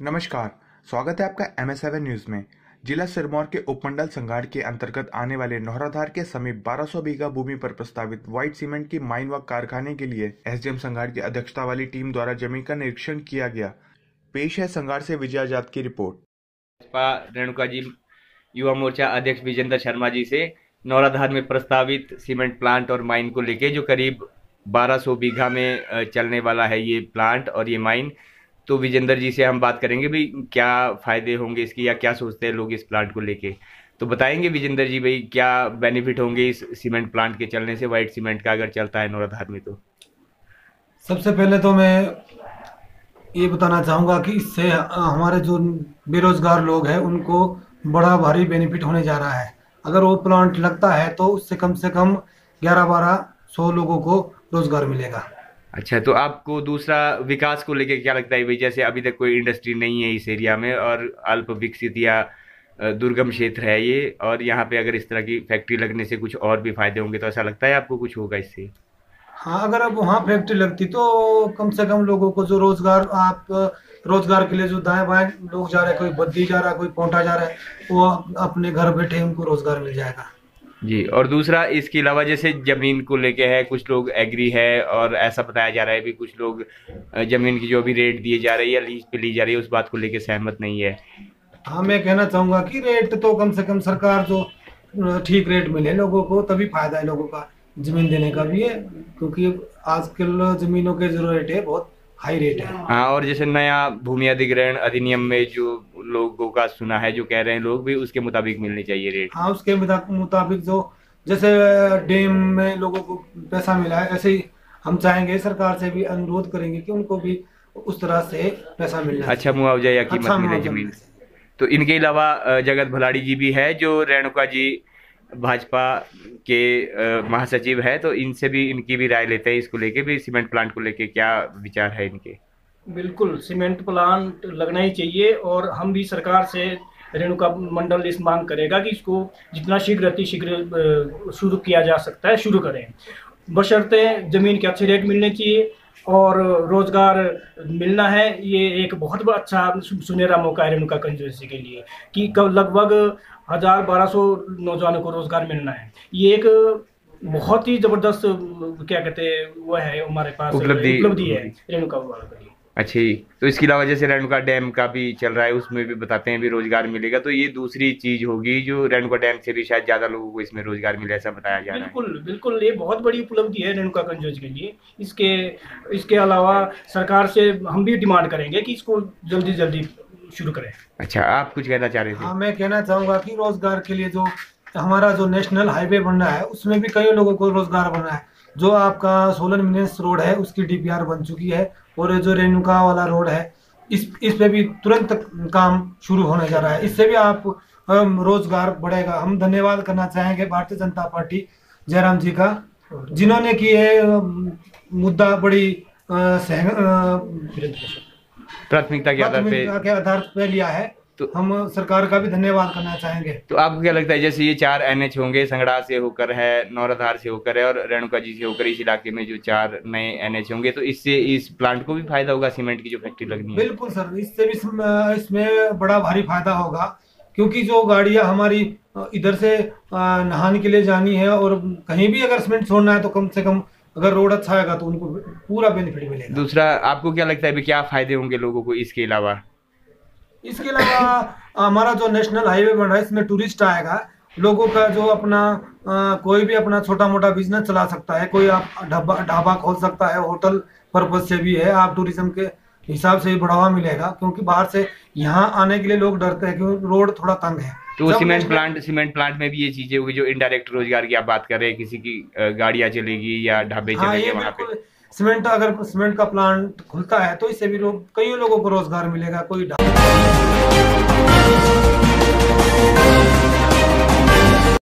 नमस्कार, स्वागत है आपका MS7 न्यूज में। जिला सिरमौर के उपमंडल संगाड़ के अंतर्गत आने वाले नौराधार के समीप 1200 बीघा भूमि पर प्रस्तावित व्हाइट सीमेंट की माइन व कारखाने के लिए SDM संगाड़ की अध्यक्षता वाली टीम द्वारा जमीन का निरीक्षण किया गया। पेश है संगाड़ से विजय आजाद की रिपोर्ट। भाजपा रेणुका जी युवा मोर्चा अध्यक्ष विजेंद्र शर्मा जी से नौराधार में प्रस्तावित सीमेंट प्लांट और माइन को लेके जो करीब 1200 बीघा में चलने वाला है ये प्लांट और ये माइन, तो विजेंद्र जी से हम बात करेंगे भाई क्या फ़ायदे होंगे इसकी या क्या सोचते हैं लोग इस प्लांट को लेके। तो बताएंगे विजेंद्र जी भाई क्या बेनिफिट होंगे इस सीमेंट प्लांट के चलने से, वाइट सीमेंट का अगर चलता है नौराधार में। तो सबसे पहले तो मैं ये बताना चाहूँगा कि इससे हमारे जो बेरोजगार लोग हैं उनको बड़ा भारी बेनिफिट होने जा रहा है। अगर वो प्लांट लगता है तो उससे कम से कम 11-1200 लोगों को रोजगार मिलेगा। अच्छा, तो आपको दूसरा विकास को लेके क्या लगता है भाई? जैसे अभी तक कोई इंडस्ट्री नहीं है इस एरिया में और अल्प विकसित या दुर्गम क्षेत्र है ये, और यहाँ पे अगर इस तरह की फैक्ट्री लगने से कुछ और भी फायदे होंगे, तो ऐसा लगता है आपको कुछ होगा इससे? हाँ, अगर अब वहाँ फैक्ट्री लगती तो कम से कम लोगों को जो रोजगार के लिए जो दाएं बाएं लोग जा रहे हैं, कोई बद्दी जा रहा है, कोई पोंटा जा रहा है, वो अपने घर बैठे उनको रोजगार मिल जाएगा जी। और दूसरा इसके अलावा जैसे जमीन को लेके है, कुछ लोग एग्री है और ऐसा बताया जा रहा है भी कुछ लोग जमीन की जो भी रेट दिए जा रही है या लीज पे ली जा रही है उस बात को लेके सहमत नहीं है। हाँ, मैं कहना चाहूँगा कि रेट तो कम से कम सरकार जो ठीक रेट मिले लोगों को, तभी फायदा है लोगों का जमीन देने का भी है, क्योंकि आजकल जमीनों के जो रेट है बहुत हाई रेट है। हाँ, और जैसे नया भूमि अधिग्रहण अधिनियम में जो लोगों का सुना है, जो कह रहे हैं लोग भी, उसके मुताबिक मिलनी चाहिए रेट। हाँ, उसके मुताबिक जो जैसे डैम में लोगों को पैसा मिला है, ऐसे ही हम चाहेंगे, सरकार से भी अनुरोध करेंगे कि उनको भी उस तरह से पैसा मिलना, अच्छा मुआवजा या कीमत अच्छा मिले जमीन। तो इनके अलावा जगत भलाड़ी जी भी है जो रेणुका जी भाजपा के महासचिव है, तो इनसे भी इनकी भी राय लेते हैं इसको लेके भी, सीमेंट प्लांट को लेके क्या विचार है इनके। बिल्कुल, सीमेंट प्लांट लगना ही चाहिए और हम भी सरकार से रेणुका मंडल इस मांग करेगा कि इसको जितना शीघ्र शुरू किया जा सकता है शुरू करें, बशर्ते ज़मीन के अच्छे रेट मिलने चाहिए और रोजगार मिलना है। ये एक बहुत अच्छा सुनहरा मौका है रेणुका कंस्टिट्यूंसी के लिए कि लगभग 1000-1200 नौजवानों को रोजगार मिलना है। ये एक बहुत ही जबरदस्त क्या कहते हैं वो है हमारे पास उपलब्धि है रेणुका वालों के लिए। अच्छा, तो इसके अलावा जैसे रेणुका डैम का भी चल रहा है, उसमें भी बताते हैं भी रोजगार मिलेगा, तो ये दूसरी चीज होगी जो रेणुका डैम से भी शायद ज्यादा लोगों को इसमें रोजगार मिले, ऐसा बताया जा रहा है। बिल्कुल, ये बहुत बड़ी उपलब्धि है रेणुका कंस्टिट्यूंसी के लिए। इसके अलावा सरकार से हम भी डिमांड करेंगे कि इसको जल्दी शुरू करें। अच्छा, आप कुछ कहना चाह रहे थे? हाँ, मैं कहना चाहूँगा कि रोजगार के लिए जो हमारा जो नेशनल हाईवे बन रहा है उसमें भी कई लोगों को रोजगार बन रहा है। जो आपका सोलन मिनेस रोड है उसकी DPR बन चुकी है, और जो रेणुका वाला रोड है इस पे भी तुरंत काम शुरू होने जा रहा है। इससे भी आप रोजगार बढ़ेगा। हम धन्यवाद करना चाहेंगे भारतीय जनता पार्टी जयराम जी का, जिन्होंने कि ये मुद्दा बड़ी प्राथमिकता के आधार पे लिया है, तो हम सरकार का भी धन्यवाद करना चाहेंगे। तो आपको क्या लगता है जैसे ये 4 NH होंगे, संगड़ा से होकर है, नौराधार से होकर है और रेणुका जी से होकर, इस इलाके में जो 4 नए NH होंगे, तो इससे इस प्लांट को भी फायदा होगा सीमेंट की जो फैक्ट्री लगनी है? बिल्कुल सर, इससे भी इसमें बड़ा भारी फायदा होगा, क्योंकि जो गाड़ियां हमारी इधर से नहाने के लिए जानी है और कहीं भी अगर सीमेंट छोड़ना है तो कम से कम अगर रोड अच्छा आएगा तो उनको पूरा बेनिफिट मिलेगा। दूसरा आपको क्या लगता है क्या फायदे होंगे लोगों को इसके अलावा? इसके अलावा हमारा जो नेशनल हाईवे बन रहा है इसमें टूरिस्ट आएगा, लोगों का जो अपना कोई भी अपना छोटा मोटा बिजनेस चला सकता है, कोई आप ढाबा खोल सकता है, होटल पर्पज से भी है, आप टूरिज्म के हिसाब से भी बढ़ावा मिलेगा, क्योंकि बाहर से यहाँ आने के लिए लोग डरते हैं क्योंकि रोड थोड़ा तंग है। तो सीमेंट प्लांट में भी ये चीजें होगी जो इनडायरेक्ट रोजगार की आप बात कर रहे हैं, किसी की गाड़ियाँ चलेगी या ढाबे चलेंगे वहाँ पे। अगर सीमेंट का प्लांट खुलता है तो इससे भी कई लोगों को रोजगार मिलेगा। कोई